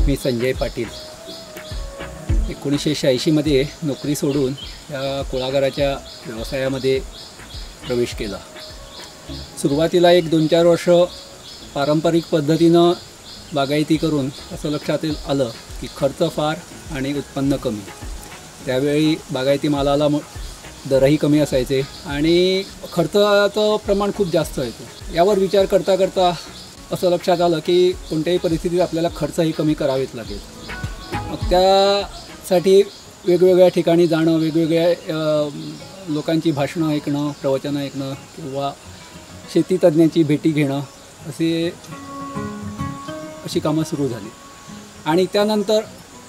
मी संजय पाटील 1986 मध्ये नोकरी सोडून या कुळागराच्या व्यवसायामध्ये प्रवेश केला। सुरुवातीला एक 2-4 वर्ष पारंपरिक पद्धतीनं बागायती करून असं लक्षात आलं की खर्च फार आणि उत्पन्न कमी। त्यावेळी बागायती मालाला दरही कमी असायचे आणि खर्चाचं प्रमाण खूप जास्त येतो। यावर विचार करता करता असं लक्षात आलं की कोणत्याही परिस्थितीत आपल्याला खर्चही कमी करावेच लागेल। मग त्यासाठी वेगवेगळ्या ठिकाणी जाणं, वेगवेगळ्या लोकांची भाषणं ऐकणं, प्रवचनं ऐकणं किंवा शेतीतज्ञांची भेटी घेणं अशी कामं सुरू झाली। आणि त्यानंतर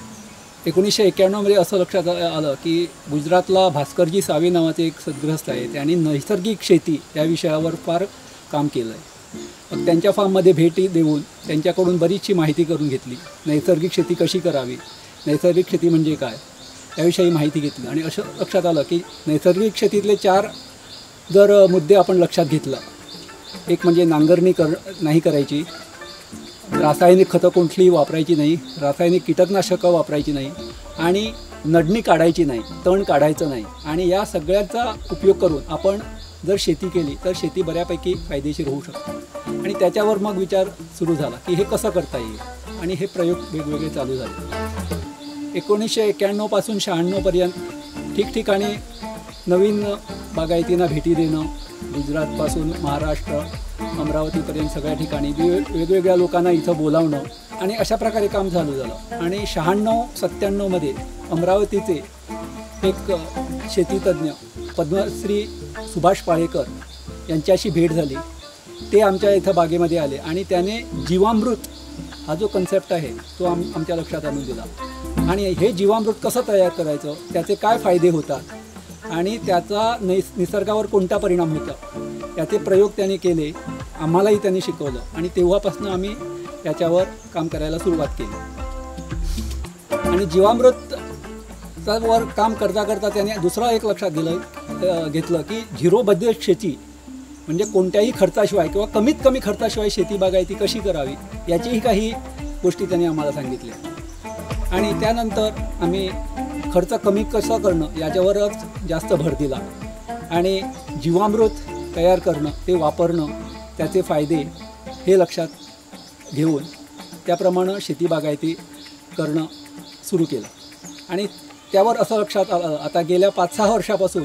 1991 मध्ये असं लक्षात आलं की गुजरातला भास्करजी सावे नावाचे एक सद्गृहस्थ आहेत, त्यांनी नैसर्गिक शेती या विषयावर फार काम केलं आहे। मग त्यांच्या फार्ममध्ये भेटी देऊन त्यांच्याकडून बरीचशी माहिती करून घेतली। नैसर्गिक शेती कशी करावी, नैसर्गिक शेती म्हणजे काय याविषयी माहिती घेतली आणि असं लक्षात आलं की नैसर्गिक शेतीतले 4 जर मुद्दे आपण लक्षात घेतला, एक म्हणजे नांगरणी नाही करायची, रासायनिक खतं कोणतीही वापरायची नाही, रासायनिक कीटकनाशकं वापरायची नाही आणि नडणी काढायची नाही, तण काढायचं नाही। आणि या सगळ्याचा उपयोग करून आपण जर शेती केली तर शेती बऱ्यापैकी फायदेशीर होऊ शकते। आणि त्याच्यावर मग विचार सुरू झाला की हे कसं करता येईल आणि हे प्रयोग वेगवेगळे चालू झाले। 1991 पासून 96 पर्यंत ठिकठिकाणी नवीन बागायतींना भेटी देणं, गुजरातपासून महाराष्ट्र अमरावतीपर्यंत सगळ्या ठिकाणी वेगवेगळ्या लोकांना इथं बोलावणं आणि अशा प्रकारे काम चालू झालं। आणि 96-97 मध्ये अमरावतीचे एक शेतीतज्ञ पद्मश्री सुभाष पाळेकर यांच्याशी भेट झाली। ते आमच्या इथं बागेमध्ये आले आणि त्याने जीवामृत हा जो कन्सेप्ट आहे तो आमच्या लक्षात आणून दिला। आणि हे जीवामृत कसं तयार करायचं, त्याचे काय फायदे होतात आणि त्याचा निसर्गावर कोणता परिणाम होता याचे प्रयोग त्यांनी केले, आम्हालाही त्यांनी शिकवलं आणि तेव्हापासून आम्ही याच्यावर काम करायला सुरुवात केली। आणि जीवामृतवर काम करता करता त्याने दुसरा एक लक्षात घेतलं की झिरो बजेट शेती म्हणजे कोणत्याही खर्चाशिवाय किंवा कमीत कमी खर्चाशिवाय शेती बागायती कशी करावी याचीही काही गोष्टी त्यांनी आम्हाला सांगितल्या। आणि त्यानंतर आम्ही खर्च कमी कसं करणं याच्यावरच जास्त भर दिला आणि जीवामृत तयार करणं, ते वापरणं, त्याचे फायदे हे लक्षात घेऊन त्याप्रमाणे शेती बागायती करणं सुरू केलं। आणि त्यावर असं लक्षात आलं आता गेल्या 5-6 वर्षापासून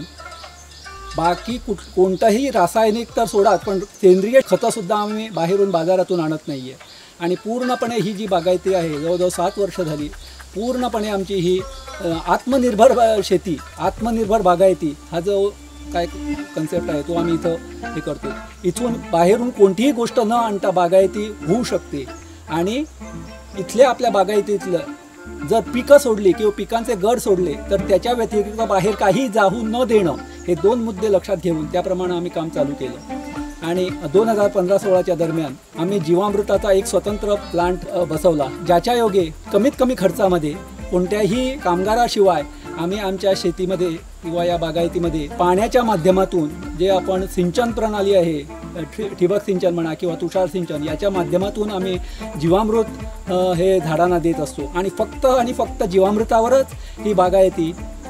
बाकी कोणतंही रासायनिक तर सोडा, पण सेंद्रिय खतंसुद्धा आम्ही बाहेरून बाजारातून आणत नाही आहे। आणि पूर्णपणे ही जी बागायती आहे जवळजवळ 7 वर्ष झाली, पूर्णपणे आमची ही आत्मनिर्भर शेती, आत्मनिर्भर बागायती हा जो काय कन्सेप्ट आहे तो आम्ही इथं हे करतो। इथून बाहेरून कोणतीही गोष्ट न आणता बागायती होऊ शकते। आणि इथल्या आपल्या बागायतीतलं जर पिकं सोडली किंवा पिकांचे गड सोडले तर त्याच्या व्यतिरिक्त बाहेर काही जाऊ न देणं, हे 2 मुद्दे लक्षात घेऊन त्याप्रमाणे आम्ही काम चालू केलं। आणि 2015-16च्या दरम्यान आम्ही जीवामृताचा एक स्वतंत्र प्लांट बसवला, ज्याच्या योगे कमीत कमी खर्चामध्ये कोणत्याही कामगाराशिवाय आम्ही आमच्या शेतीमध्ये किंवा या बागायतीमध्ये पाण्याच्या माध्यमातून जे आपण सिंचन प्रणाली आहे, ठिबक सिंचन म्हणा किंवा तुषार सिंचन, याच्या माध्यमातून आम्ही जीवामृत हे झाडांना देत असतो। आणि फक्त जीवामृतावरच ही बागायती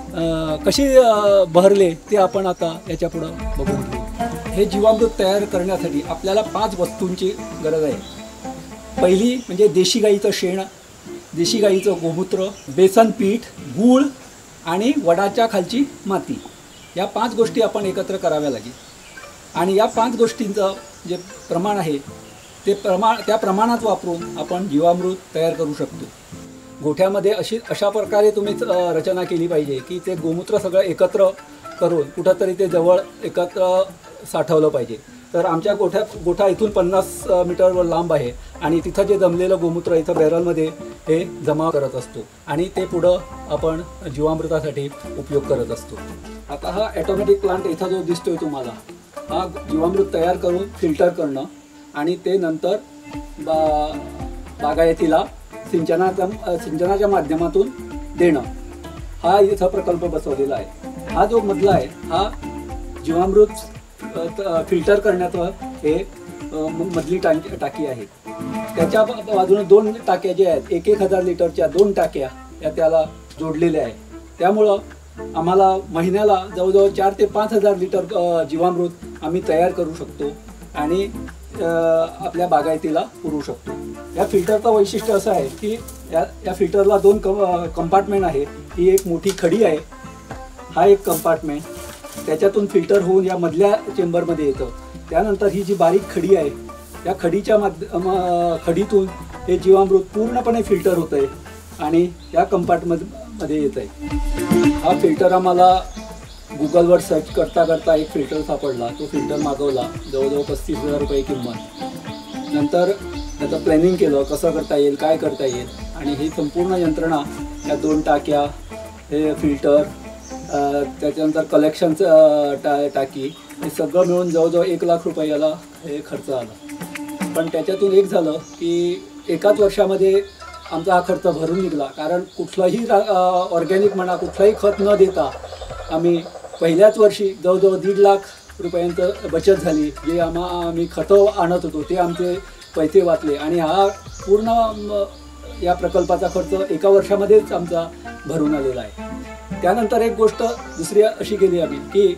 कशी बहरले ते आपण आता याच्यापुढं बघून घेऊ। हे जीवामृत तयार करण्यासाठी आपल्याला 5 वस्तूंची गरज आहे। पहिली म्हणजे देशी गाईचं शेण, देशी गाईचं गोमूत्र, बेसन पीठ, गूळ आणि वडाच्या खालची माती, या 5 गोष्टी आपण एकत्र कराव्या लागेल। आणि या 5 गोष्टींचं जे प्रमाण आहे ते त्या प्रमाणात वापरून आपण जीवामृत तयार करू शकतो। गोठ्यामध्ये अशा प्रकारे तुम्ही रचना केली पाहिजे की ते गोमूत्र सगळं एकत्र करून कुठंतरी ते जवळ एकत्र साठवलं पाहिजे। तर आमच्या गोठा इथून 50 मीटरवर लांब आहे आणि तिथं जे जमलेलं गोमूत्र इथं बॅरलमध्ये हे जमा करत असतो आणि ते पुढं आपण जीवामृतासाठी उपयोग करत असतो। आता हा ऑटोमॅटिक प्लांट इथं जो दिसतोय तुम्हाला, हा जीवामृत तयार करून फिल्टर करणं आणि ते नंतर बागायतीला सिंचनाच्या माध्यमातून देणं, हा इथं प्रकल्प बसवलेला आहे। हा जो मधला आहे हा जीवामृत फिल्टर करण्याचं हे मधली टाकी आहे। त्याच्या बाजूने 2 टाक्या ज्या आहेत 1,000 लिटरच्या 2 टाक्या या त्याला जोडलेल्या आहेत. त्यामुळं आम्हाला महिन्याला जवळजवळ 4 ते 5,000 लिटर जीवामृत आम्ही तयार करू शकतो आणि आपल्या बागायतीला पुरवू शकतो. या फिल्टरचं वैशिष्ट्य असं आहे की या फिल्टरला 2 कंपार्टमेंट आहे. ही एक मोठी खडी आहे, हा एक कंपार्टमेंट, त्याच्यातून फिल्टर होऊन या मधल्या चेंबरमध्ये येतं. त्यानंतर ही जी बारीक खडी आहे या खडीच्या खडीतून हे जीवामृत पूर्णपणे फिल्टर होतं आहे आणि या कंपार्टमेंटमध्ये येत आहे. हा फिल्टर आम्हाला गुगलवर सर्च करता करता एक फिल्टर सापडला. तो फिल्टर मागवला, जवळजवळ 35,000 रुपये किंमत. नंतर त्याचं प्लॅनिंग केलं, कसं करता येईल, काय करता येईल, आणि ही संपूर्ण यंत्रणा या 2 टाक्या, हे फिल्टर, त्याच्यानंतर कलेक्शनचं टाकी, हे सगळं मिळून जवळजवळ 1 लाख रुपये याला हे खर्च आला. पण त्याच्यातून एक झालं की एकाच वर्षामध्ये आमचा हा खर्च भरून निघाला. कारण कुठलंही ऑर्गॅनिक म्हणा कुठलंही खत न देता आम्ही पहिल्याच वर्षी जवळजवळ 1.5 लाख रुपयांचं बचत झाली. जे आम्ही खतं आणत होतो ते आमचे पैसे वाचले आणि हा पूर्ण या प्रकल्पाचा खर्च एका वर्षामध्येच आमचा भरून आलेला आहे. त्यानंतर एक गोष्ट दुसरी अशी केली आम्ही की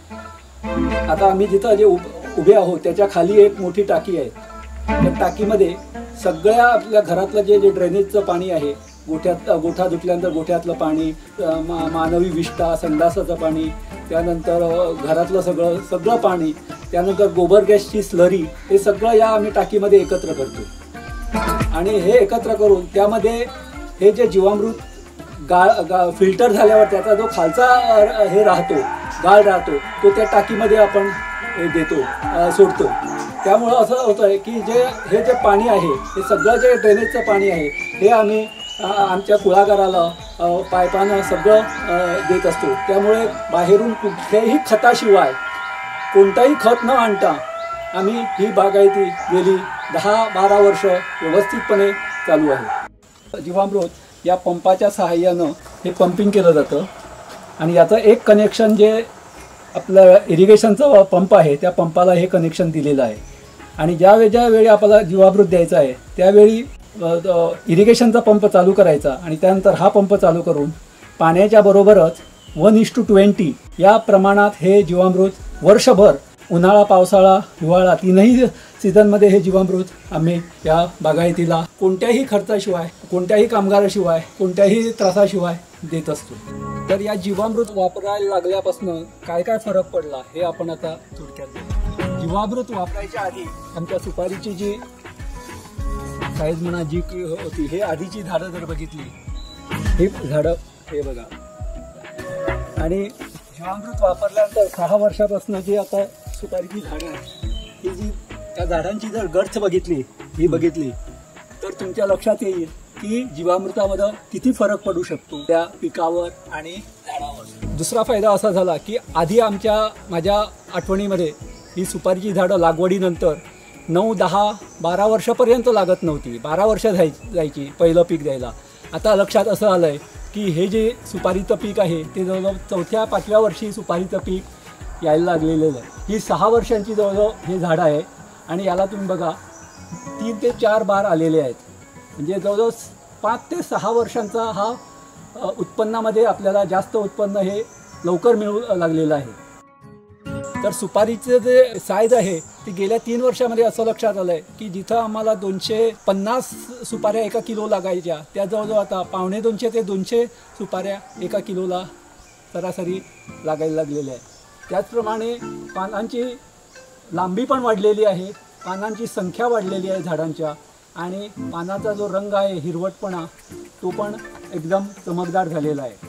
आता आम्ही जिथं जे उभे आहोत त्याच्या खाली एक मोठी टाकी आहे. त्या टाकीमध्ये सगळ्या आपल्या घरातलं जे ड्रेनेजचं पाणी आहे, गोठा धुतल्यानंतर गोठ्यातलं पाणी, मानवी विष्ठा, संडासाचं पाणी, त्यानंतर घरातलं सगळं पाणी, त्यानंतर गोबर गॅसची स्लरी, हे सगळं या आम्ही टाकीमध्ये एकत्र करतो. आणि हे एकत्र करून त्यामध्ये हे जे जीवामृत फिल्टर झाल्यावर त्याचा जो खालचा हे राहतो, गाळ राहतो, तो त्या टाकीमध्ये आपण देतो, सोडतो. त्यामुळं असं होतं आहे की हे जे पाणी आहे, हे सगळं जे ड्रेनेजचं पाणी आहे हे आम्ही आमच्या कुळागराला पायपानं सगळं देत असतो. त्यामुळे बाहेरून कुठल्याही खताशिवाय, कोणताही खत न आणता आम्ही ही बागायती गेली 10-12 वर्ष व्यवस्थितपणे चालू आहे. जीवामृत या पंपाच्या सहाय्यानं हे पंपिंग केलं जातं आणि याचं एक कनेक्शन जे आपलं इरिगेशनचा पंप आहे त्या पंपाला हे कनेक्शन दिलेलं आहे. आणि ज्या वेळी आपल्याला जीवामृत द्यायचं आहे त्यावेळी इरिगेशनचा पंप चालू करायचा आणि त्यानंतर हा पंप चालू करून पाण्याच्या बरोबरच 1:20 या प्रमाणात हे जीवामृत वर्षभर, उन्हाळा, पावसाळा, हिवाळा, 3ही सीझनमध्ये हे जीवामृत आम्ही या बागायतीला कोणत्याही खर्चाशिवाय, कोणत्याही कामगाराशिवाय, कोणत्याही त्रासाशिवाय देत असतो. तर या जीवामृत वापरायला लागल्यापासून काय काय फरक पडला हे आपण आता थोडक्यात. जीवामृत वापरायच्या आधी आमच्या सुपारीची जी साईज म्हणा जी होती, हे आधीची झाडं जर बघितली, ही झाडं हे बघा, आणि जीवामृत वापरल्यानंतर 6 वर्षापासून जी आता सुपारीची झाडं आहेत, ही जी त्या झाडांची जर गर्थ बघितली, ही बघितली, तर तुमच्या लक्षात येईल की जीवामृतामध्ये किती फरक पडू शकतो त्या पिकावर आणि झाडावर. दुसरा फायदा असा झाला की आधी माझ्या आठवणीमध्ये ही सुपारीची झाडं लागवडीनंतर 9, 10, 12 वर्षापर्यंत लागत नव्हती. 12 वर्ष जायची पहिलं पीक द्यायला. आता लक्षात असं आलं आहे की हे जे सुपारीचं पीक आहे ते जवळजवळ 4-5व्या वर्षी सुपारीचं पीक यायला लागलेलं आहे. ही 6 वर्षांची जवळजवळ हे झाडं आहे आणि याला तुम्ही बघा 3 ते 4 बार आलेले आहेत. म्हणजे जवळजवळ 5 ते 6 वर्षांचा हा उत्पन्नामध्ये आपल्याला जास्त उत्पन्न हे लवकर मिळू लागलेलं आहे. तर सुपारीचं जे साईज आहे ती गेल्या 3 वर्षामध्ये असं लक्षात आलं आहे की जिथं आम्हाला 250 सुपाऱ्या 1 किलो लागायच्या, त्या जवळजवळ आता 1.25 ते 200 सुपाऱ्या 1 किलोला सरासरी लागायला लागलेल्या आहेत. त्याचप्रमाणे पानांची लांबी पण वाढलेली आहे, पानांची संख्या वाढलेली आहे झाडांच्या, आणि पानाचा जो रंग आहे, हिरवटपणा, तो पण एकदम चमकदार झालेला आहे.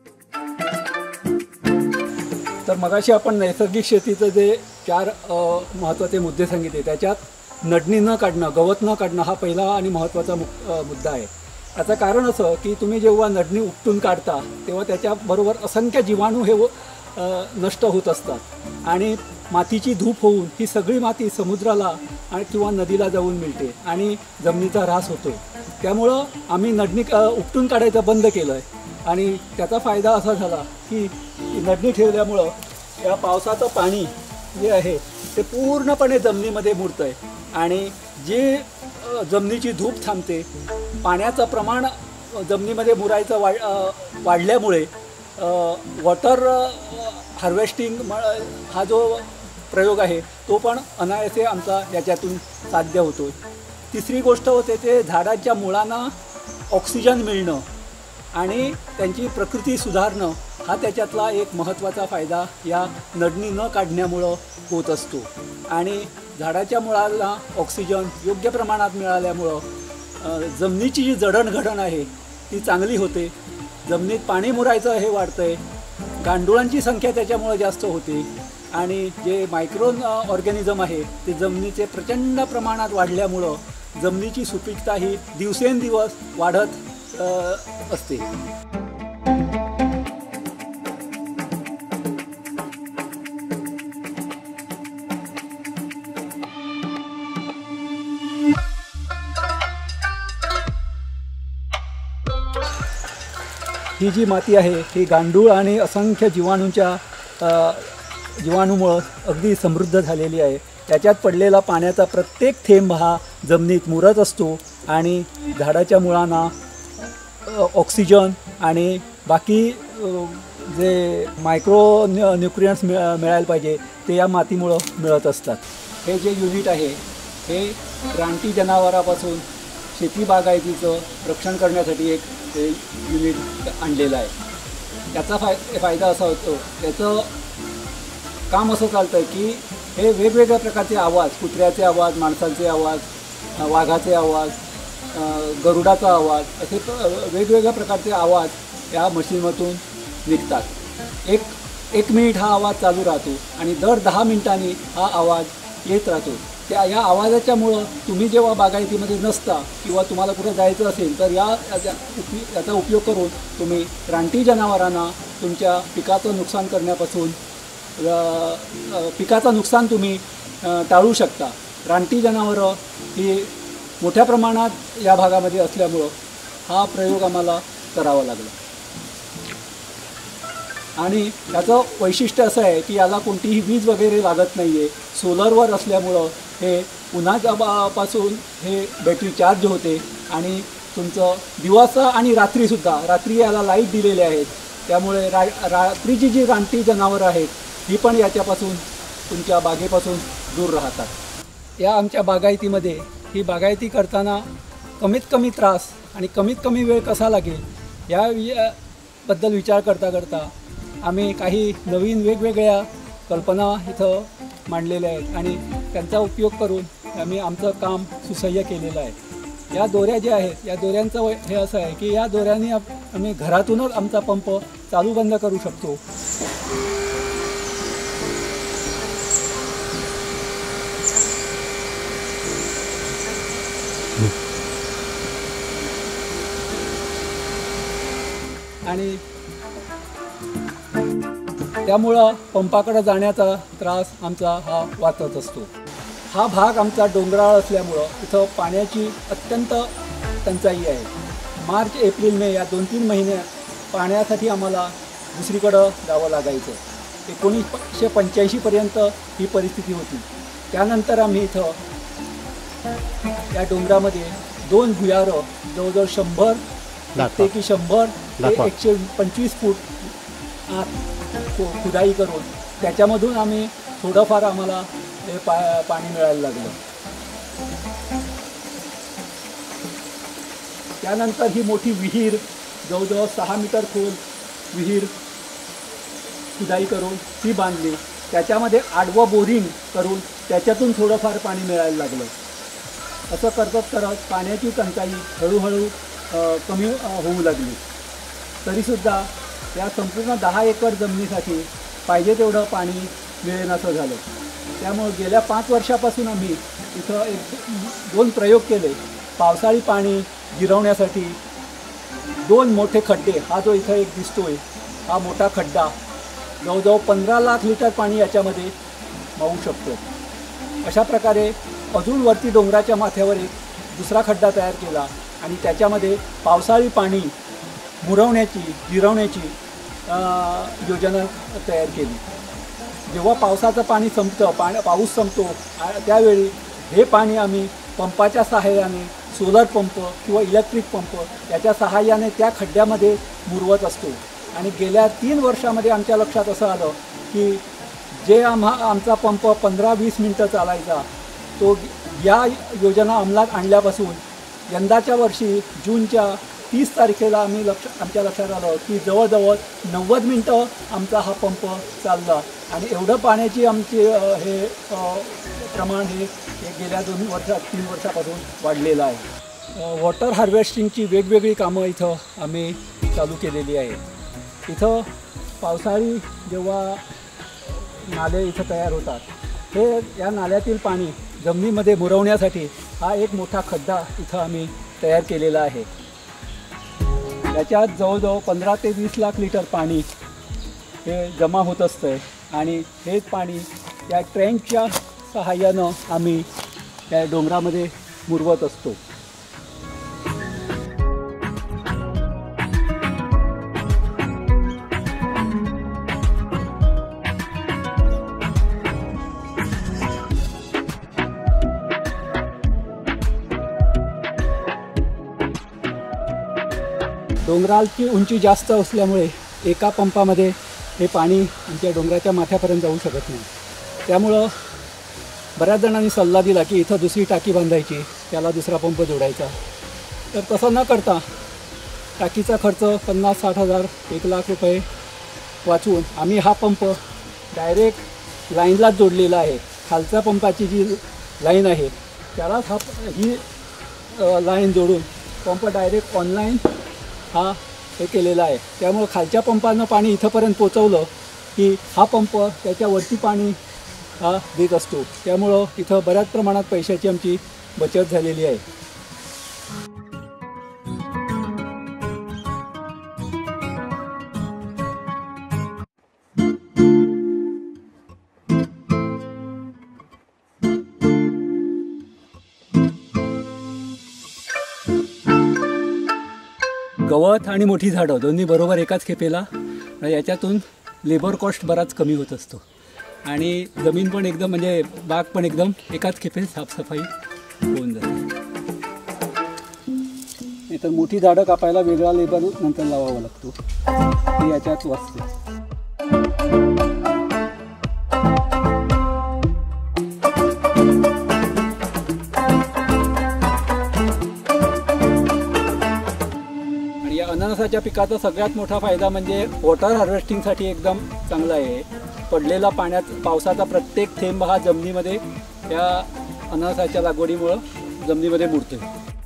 तर मगाशी आपण नैसर्गिक शेतीचं जे 4 महत्त्वाचे मुद्दे सांगितले, त्याच्यात नडणी न काढणं, गवत न काढणं हा पहिला आणि महत्त्वाचा मुद्दा आहे. याचं कारण असं की तुम्ही जेव्हा नडणी उपटून काढता तेव्हा त्याच्याबरोबर असंख्य जीवाणू हे नष्ट होत असतात आणि मातीची धूप होऊन ही सगळी माती समुद्राला किंवा नदीला जाऊन मिळते आणि जमिनीचा ऱ्हास होतो. त्यामुळं आम्ही नडणी उपटून काढायचं बंद केलं आहे आणि त्याचा फायदा असा झाला की नडणी ठेवल्यामुळं या पावसाचं पाणी जे आहे ते पूर्णपणे जमिनीमध्ये मुरतं आहे आणि जे जमिनीची धूप थांबते. पाण्याचं प्रमाण जमिनीमध्ये मुरायचं वाढल्यामुळे वॉटर हार्वेस्टिंग हा जो प्रयोग आहे तो पण अनायासे आमचा याच्यातून साध्य होतो. तिसरी गोष्ट होते ते झाडाच्या मुळांना ऑक्सिजन मिळणं आणि त्यांची प्रकृती सुधारणं हा त्याच्यातला एक महत्त्वाचा फायदा या नडणी न काढण्यामुळं होत असतो. आणि झाडाच्या मुळाला ऑक्सिजन योग्य प्रमाणात मिळाल्यामुळं जमिनीची जी जडणघडण आहे ती चांगली होते. जमिनीत पाणी मुरायचं हे वाढतं आहे. गांडुळांची संख्या त्याच्यामुळं जास्त होते आणि जे मायक्रो ऑर्गॅनिझम आहे ते जमिनीचे प्रचंड प्रमाणात वाढल्यामुळं जमिनीची सुपीकता ही दिवसेंदिवस वाढत असते. ही जी माती आहे ही गांडूळ आणि असंख्य जीवाणूमुळं अगदी समृद्ध झालेली आहे. त्याच्यात पडलेला पाण्याचा प्रत्येक थेंब हा जमिनीत मुरत असतो आणि झाडाच्या मुळांना ऑक्सिजन आणि बाकी जे मायक्रो न्यूट्रियंट्स मिळायला पाहिजे ते या मातीमुळं मिळत असतात. हे जे युनिट आहे हे रानटी जनावरापासून शेती बागायतीचं रक्षण करण्यासाठी एक युनिट आणलेलं आहे. त्याचा फायदा असा होतो, त्याचं काम असं चालतं आहे की हे वेगवेगळ्या प्रकारचे आवाज, कुत्र्याचे आवाज, माणसांचे आवाज, वाघाचे आवाज, गरुडाचा आवाज, असे वेगवेगळ्या प्रकारचे आवाज या मशीनमधून निघतात. एक मिनिट हा आवाज चालू राहतो आणि दर 10 मिनिटांनी हा आवाज येत राहतो. या आवाजाच्यामुळं तुम्ही जेव्हा बागायतीमध्ये नसता किंवा तुम्हाला कुठं जायचं असेल तर याचा उपयोग करून तुम्ही रानटी जनावरांना तुमच्या पिकाचं नुकसान करण्यापासून पिकाचं नुकसान तुम्ही टाळू शकता. रानटी जनावरं ही मोठ्या प्रमाणात या भागामध्ये असल्यामुळं हा प्रयोग आम्हाला करावा लागला. आणि त्याचं वैशिष्ट्य असं आहे की याला कोणतीही वीज वगैरे लागत नाही आहे. सोलरवर असल्यामुळं हे उन्हापासून हे बॅटरी चार्ज होते आणि तुमचं दिवसा आणि रात्रीसुद्धा, रात्री याला लाईट दिलेले आहेत त्यामुळे रात्रीची जी रानटी जनावरं आहेत ही पण याच्यापासून तुमच्या बागेपासून दूर राहतात. या आमच्या बागायतीमध्ये ही बागायती करताना कमीत कमी त्रास आणि कमीत कमी वेळ कसा लागेल याबद्दल विचार करता आम्ही काही नवीन वेगवेगळ्या कल्पना इथं मांडलेल्या आहेत आणि त्यांचा उपयोग करून आम्ही आमचं काम सुसह्य केलेलं आहे. या दोऱ्या ज्या आहेत या दोऱ्यांचं हे असं आहे की या दोऱ्यांनी आम्ही घरातूनच आमचा पंप चालू बंद करू शकतो. आणि त्यामुळं पंपाकडे जाण्याचा त्रास आमचा हा वाचत असतो. हा भाग आमचा डोंगराळ असल्यामुळं इथं पाण्याची अत्यंत टंचाई आहे. मार्च, एप्रिल, मे या 2-3 महिने पाण्यासाठी आम्हाला दुसरीकडं जावं लागायचं. 1985पर्यंत ही परिस्थिती होती. त्यानंतर आम्ही इथं या डोंगरामध्ये 2 भुयारं जवळजवळ 100 ते 100 ते 125 फूट आत खुदाई करून त्याच्यामधून आम्ही थोडंफार आम्हाला हे पाणी मिळायला लागलं. त्यानंतर ही मोठी विहीर जवळजवळ 6 मीटर खोल विहीर खुदाई करून ती बांधली. त्याच्यामध्ये आडवं बोरिंग करून त्याच्यातून थोडंफार पाणी मिळायला लागलं. असं करत पाण्याची टंचाई हळूहळू कमी होऊ लागली. तरीसुद्धा या संपूर्ण 10 एकर जमिनीसाठी पाहिजे तेवढं पाणी मिळेनासं झालं. त्यामुळे गेल्या 5 वर्षापासून आम्ही इथं 2 प्रयोग केले. पावसाळी पाणी जिरवण्यासाठी 2 मोठे खड्डे, हा जो इथं एक दिसतोय हा मोठा खड्डा जवळजवळ 15 लाख लिटर पाणी याच्यामध्ये मावू शकतो. अशा प्रकारे अजून वरती डोंगराच्या माथ्यावर एक दुसरा खड्डा तयार केला आणि त्याच्यामध्ये पावसाळी पाणी मुरवण्याची, जिरवण्याची योजना तयार केली. जेव्हा पावसाचं पाणी संपतं, पाऊस संपतो त्यावेळी हे पाणी आम्ही पंपाच्या सहाय्याने सोलर पंप किंवा इलेक्ट्रिक पंप याच्या सहाय्याने त्या खड्ड्यामध्ये मुरवत असतो. आणि गेल्या 3 वर्षामध्ये आमच्या लक्षात असं आलं की जे आमचा पंप 15-20 मिनटं चालायचा तो या योजना अंमलात आणल्यापासून यंदाच्या वर्षी जूनच्या 30 तारखेला आमच्या लक्षात आलं की जवळजवळ 90 मिनटं आमचा हा पंप चालला. आणि एवढं पाण्याची आमची हे प्रमाण हे गेल्या 3 वर्षापासून वाढलेलं आहे. वॉटर हार्वेस्टिंगची वेगवेगळी कामं इथं आम्ही चालू केलेली आहेत. इथं पावसाळी जेव्हा नाले इथं तयार होतात हे या नाल्यातील पाणी जमिनीमध्ये मुरवण्यासाठी हा एक मोठा खड्डा इथं आम्ही तयार केलेला आहे. याच्यात जवळजवळ 15 ते 20 लाख लिटर पाणी हे जमा होत असतं आणि हेच पाणी या ट्रँकच्या सहाय्यानं आम्ही त्या डोंगरामध्ये मुरवत असतो. डोंगराची उंची जास्त असल्यामुळे एका पंपामध्ये हे पाणी आमच्या डोंगराच्या माथ्यापर्यंत जाऊ शकत नाही. त्यामुळं बऱ्याच जणांनी सल्ला दिला की इथं दुसरी टाकी बांधायची, त्याला दुसरा पंप जोडायचा. तर तसं न करता टाकीचा खर्च 50-60 हजार 1 लाख रुपये वाचवून आम्ही हा पंप डायरेक्ट लाईनलाच जोडलेला आहे. खालच्या पंपाची जी लाईन आहे त्यालाच ही लाईन जोडून पंप डायरेक्ट ऑनलाईन हा हे केलेला आहे. त्यामुळं खालच्या पंपानं पाणी इथंपर्यंत पोचवलं की हा पंप त्याच्यावरती पाणी हा देत असतो. त्यामुळं इथं बऱ्याच प्रमाणात पैशाची आमची बचत झालेली आहे. गवत आणि मोठी झाडं दोन्ही बरोबर एकाच खेपेला याच्यातून लेबर कॉस्ट बराच कमी होत असतो आणि जमीन पण एकदम म्हणजे बाग पण एकदम एकाच खेपेत साफसफाई होऊन जाते. नाहीतर मोठी झाडं कापायला वेगळा लेबर नंतर लावावा लागतो, ते याच्यात वाचते. अननसाच्या पिकाचा सगळ्यात मोठा फायदा म्हणजे वॉटर हार्वेस्टिंगसाठी एकदम चांगला आहे. पडलेला पावसाचा प्रत्येक थेंब हा जमिनीमध्ये त्या अननसाच्या लागवडीमुळं जमिनीमध्ये मुरतो.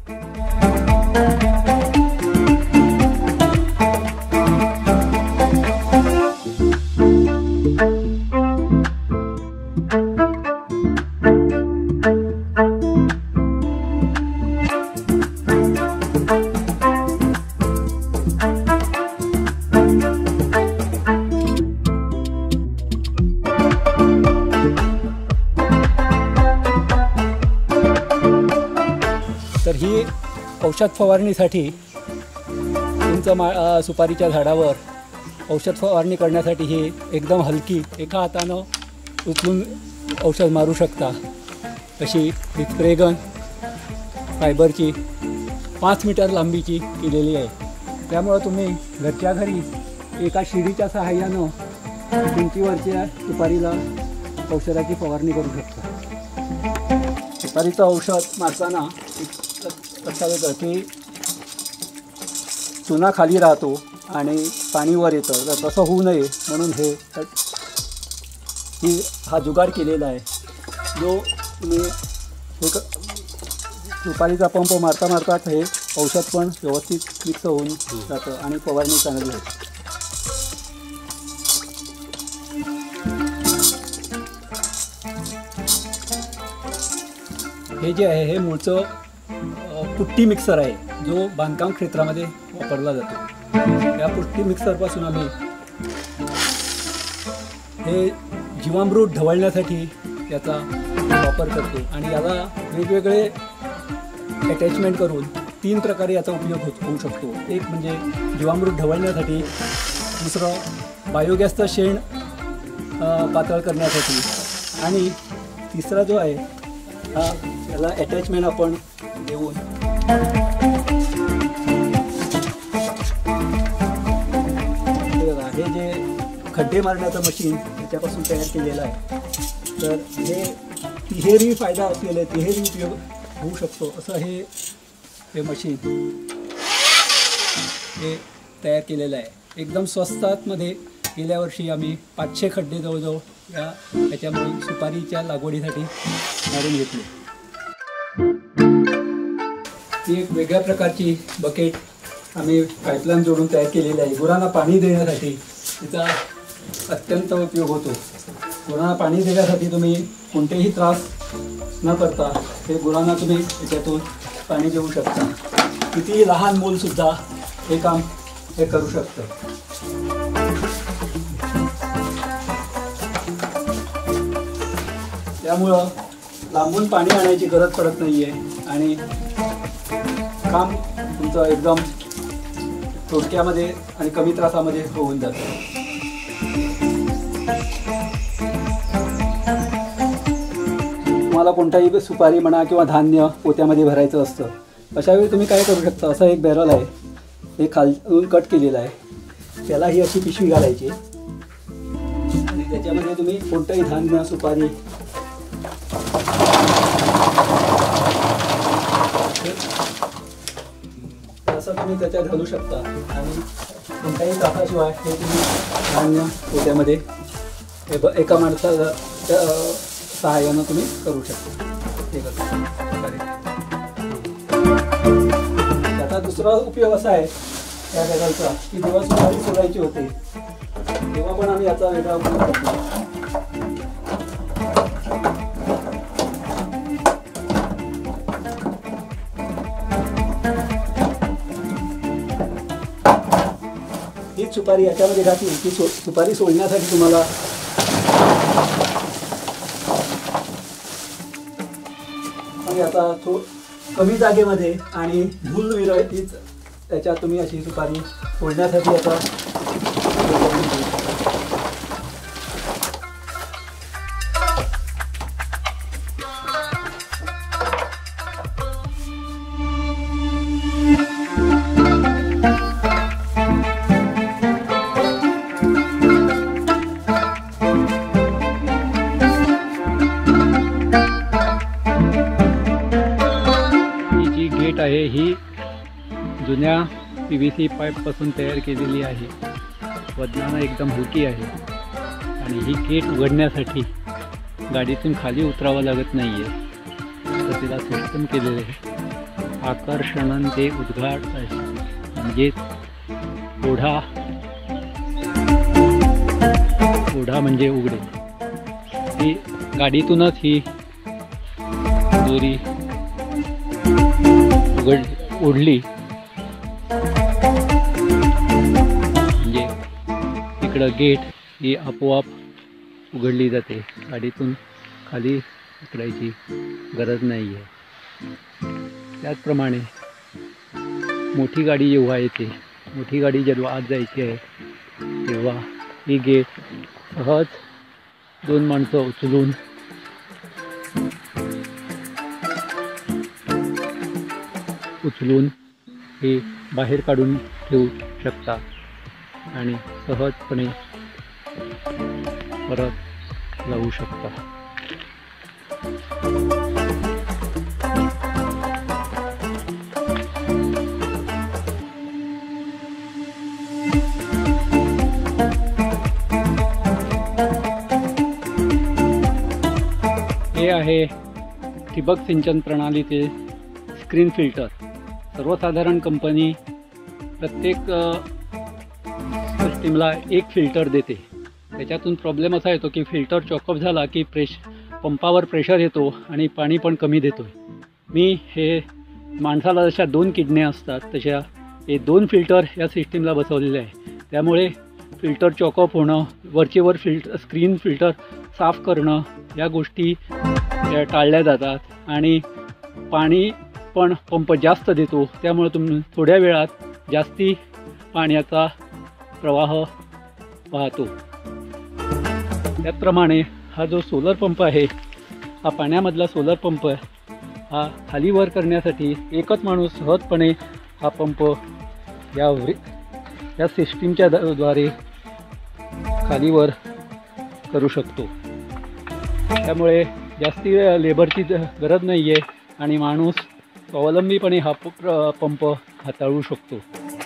तर ही औषध फवारणीसाठी उंच सुपारीच्या झाडावर औषध फवारणी करण्यासाठी ही एकदम हलकी एका हातानं उचलून औषध मारू शकता अशी ही स्प्रे गन फायबरची 5 मीटर लांबीची केलेली आहे. त्यामुळं तुम्ही घरच्या घरी एका शिडीच्या सहाय्यानं भिंतीवरच्या सुपारीला औषधाची फवारणी करू शकता. सुपारीचं औषध मारताना लक्षात येतं की चुना खाली राहतो आणि पाणी वर येतं, तर तसं होऊ नये म्हणून हा जुगाड केलेला आहे. जो तुम्ही एक सुपारीचा पंप मारता हे औषध पण व्यवस्थित मिक्स होऊन जातं आणि फवारणी चांगली होते. हे जे आहे हे मूळचं पुट्टी मिक्सर आहे जो बांधकाम क्षेत्रामध्ये वापरला जातो. या पुट्टी मिक्सरपासून आम्ही हे जीवामृत ढवळण्यासाठी याचा वापर करतो आणि याला वेगवेगळे अटॅचमेंट करून 3 प्रकारे याचा उपयोग होऊ शकतो. एक म्हणजे जीवामृत ढवळण्यासाठी, दुसरं बायोगॅसचं शेण पातळ करण्यासाठी आणि तिसरा जो आहे हा याला अटॅचमेंट आपण देऊन हे जे खड्डे मारण्याचं मशीन त्याच्यापासून तयार केलेलं आहे. तर हे तिहेरी फायदा असलेले तिहेरी उपयोग होऊ शकतो असं हे मशीन हे तयार केलेलं आहे. एकदम स्वस्तातमध्ये गेल्या वर्षी आम्ही 500 खड्डे जवळजवळ याच्यामुळे सुपारीच्या लागवडीसाठी मारून घेतले. ही एक वेगळ्या प्रकारची बकेट आम्ही पाईपलाईन जोडून तयार केलेली आहे. गुरांना पाणी देण्यासाठी तिचा अत्यंत उपयोग होतो. गुरांना पाणी देण्यासाठी तुम्ही कोणतेही त्रास न करता हे गुरांना तुम्ही याच्यातून पाणी देऊ शकता. कितीही लहान मूलसुद्धा हे काम हे करू शकतं. त्यामुळं लांबून पाणी आणायची गरज पडत नाही आहे आणि काम तुमचं एकदम थोडक्यामध्ये आणि कमी त्रासामध्ये होऊन जातं. तुम्हाला कोणताही सुपारी म्हणा किंवा धान्य पोत्यामध्ये भरायचं असतं, अशा वेळी तुम्ही काय करू शकता, असं एक बॅरल आहे, हे खालून कट केलेलं आहे, त्याला ही अशी पिशवी घालायची आणि त्याच्यामध्ये तुम्ही कोणतंही धान्य सुपारी असं तुम्ही त्याच्यात घालू शकता आणि कोणत्याही त्रासाशिवाय हे तुम्ही धान्य पोत्यामध्ये एका माणसाच्या सहाय्यानं तुम्ही करू शकता. हे त्याचा दुसरा उपयोग असा आहे या बॅरलचा की जेव्हा सुपारी सोडायची होते तेव्हा पण आम्ही याचा वेगळा उपयोग करतो. हीच सुपारी याच्यामध्ये घातली की सुपारी सोडण्यासाठी तुम्हाला आता कमी जागेमध्ये आणि भूल विरहित त्याच्यात तुम्ही अशी सुपारी सोडण्यासाठी आता आहे. ही जुन्या PVC पाईपपासून तयार केलेली आहे. वजनानं एकदम हलकी आहे आणि ही गेट उघडण्यासाठी गाडीतून खाली उतरावं लागत नाही आहे. तर तिला सिस्टम केलेले आहे. आकर्षण ते उद्घाट आहे म्हणजे ओढा म्हणजे उघडे. ही गाडीतूनच ही दोरी ओढली म्हणजे इकडं गेट ही आपोआप उघडली जाते. गाडीतून खाली उतरायची गरज नाही आहे. त्याचप्रमाणे मोठी गाडी जेव्हा येते, मोठी गाडी जेव्हा आत जायची आहे तेव्हा ही गेट सहज 2 माणसं उचलून हे बाहेर काढून ठेवू शकता आणि सहजपणे परत लावू शकता. हे आहे ठिबक सिंचन प्रणालीचे स्क्रीन फिल्टर. सर्वसाधारण कंपनी प्रत्येक सिस्टीमला एक फिल्टर देते. त्याच्यातून प्रॉब्लेम असा येतो की फिल्टर चॉकअप झाला की पंपावर प्रेशर येतो आणि पाणी पण कमी देतो. मी हे माणसाला जशा 2 किडन्या असतात तशा हे 2 फिल्टर या सिस्टीमला बसवलेले आहे. त्यामुळे फिल्टर चॉकअप होणं, वरचेवर स्क्रीन फिल्टर साफ करणं या गोष्टी टाळल्या जातात आणि पाणी पण पंप जास्त देतो. त्यामुळे तुम्ही थोड्या वेळात जास्ती पाण्याचा प्रवाह वाहतो. त्याचप्रमाणे हा जो सोलर पंप आहे, हा पाण्यामधला सोलर पंप आहे, हा खाली वर करण्यासाठी एकच माणूस सहजपणे हा पंप या सिस्टीमच्या द्वारे खाली वर करू शकतो. त्यामुळे जास्ती लेबरची गरज नाही आहे आणि माणूस स्वावलंबीपणे हा पंप हाताळू शकतो.